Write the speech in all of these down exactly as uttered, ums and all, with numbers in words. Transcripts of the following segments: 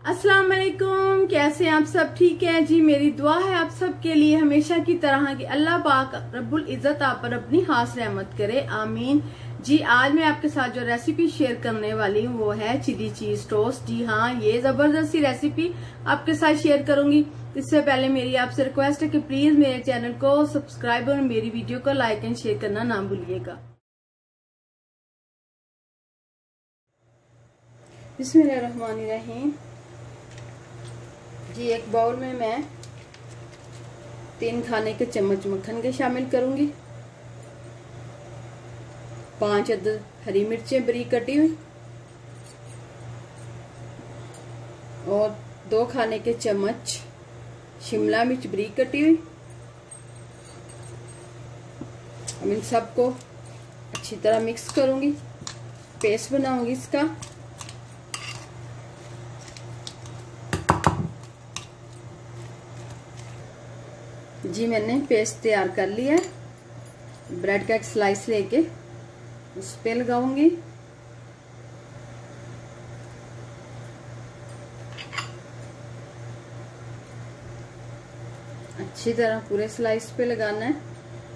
अस्सलाम वालेकुम, कैसे हैं आप सब? ठीक है जी। मेरी दुआ है आप सब के लिए हमेशा की तरह कि अल्लाह पाक रब्बुल इज्जत आप पर अपनी खास रहमत करे, आमीन जी। आज मैं आपके साथ जो रेसिपी शेयर करने वाली हूँ वो है चिली चीज टोस्ट। जी हाँ, ये जबरदस्त सी रेसिपी आपके साथ शेयर करूंगी। इससे पहले मेरी आपसे रिक्वेस्ट है कि प्लीज मेरे चैनल को सब्सक्राइब और मेरी वीडियो को लाइक एंड शेयर करना ना भूलिएगा। बिस्मिल्लाहिर्रहमानिर्रहीम जी। एक बाउल में मैं तीन खाने के चम्मच मक्खन के शामिल करूंगी, पांच अदद हरी मिर्चें बारीक कटी हुई और दो खाने के चम्मच शिमला मिर्च बारीक कटी हुई। अब इन सबको अच्छी तरह मिक्स करूंगी, पेस्ट बनाऊंगी इसका। जी मैंने पेस्ट तैयार कर लिया है। ब्रेड का एक स्लाइस लेके उस पे लगाऊंगी। अच्छी तरह पूरे स्लाइस पे लगाना है।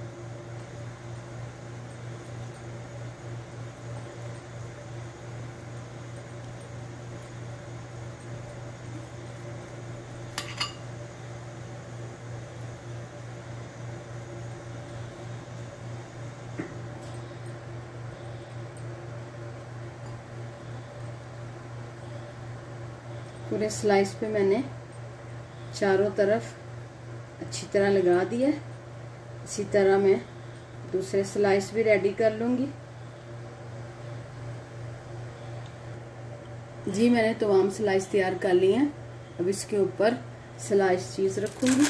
पूरे स्लाइस पे मैंने चारों तरफ अच्छी तरह लगा दिया। इसी तरह मैं दूसरे स्लाइस भी रेडी कर लूंगी। जी मैंने तमाम स्लाइस तैयार कर लिए हैं। अब इसके ऊपर स्लाइस चीज रखूंगी।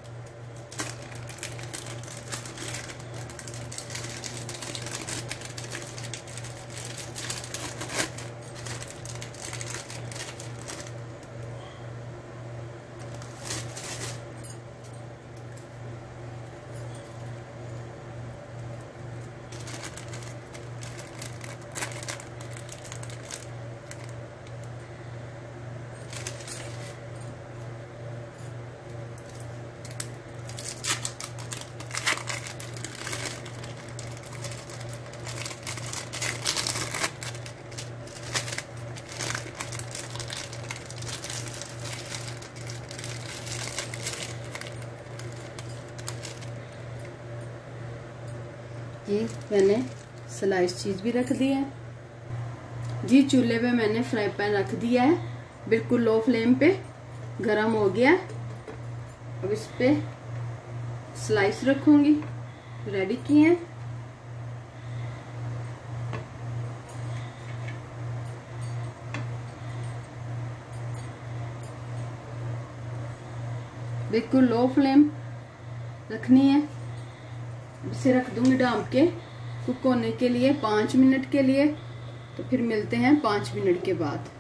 जी मैंने स्लाइस चीज भी रख दी है। जी चूल्हे पे मैंने फ्राई पैन रख दिया है, बिल्कुल लो फ्लेम पे गरम हो गया। अब इस पे स्लाइस रखूंगी, रेडी किए हैं। बिल्कुल लो फ्लेम रखनी है। इसे रख दूंगी ढांप के कुक होने के लिए पांच मिनट के लिए। तो फिर मिलते हैं पांच मिनट के बाद।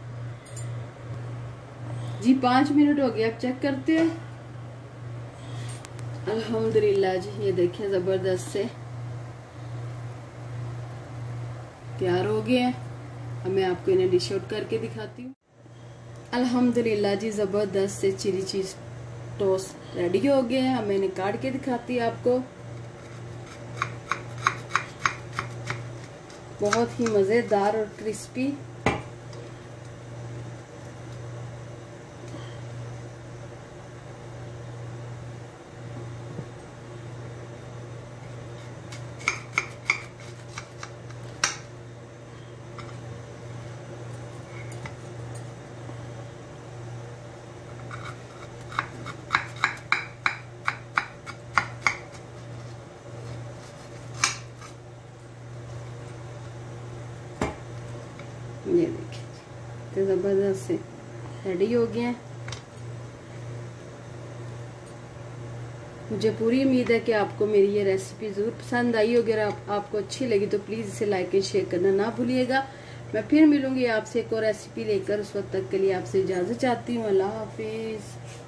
जी पांच मिनट हो गए, अब चेक करते हैं। अल्हम्दुलिल्लाह जी, ये देखिए जबरदस्त से तैयार हो गए हैं। अब मैं आपको इन्हें डिश आउट करके दिखाती हूँ। अल्हम्दुलिल्लाह जी, जबरदस्त से चिली चीज टोस्ट रेडी हो गए हैं। अब मैं इन्हें काट के दिखाती हूँ आपको। बहुत ही मजेदार और क्रिस्पी। ये देखिए तो जबरदस्त से रेडी हो गए हैं। मुझे पूरी उम्मीद है कि आपको मेरी ये रेसिपी जरूर पसंद आई होगी। अगर आप, आपको अच्छी लगी तो प्लीज इसे लाइक एंड शेयर करना ना भूलिएगा। मैं फिर मिलूंगी आपसे एक और रेसिपी लेकर। उस वक्त तक के लिए आपसे इजाजत चाहती हूँ। अल्लाह हाफिज।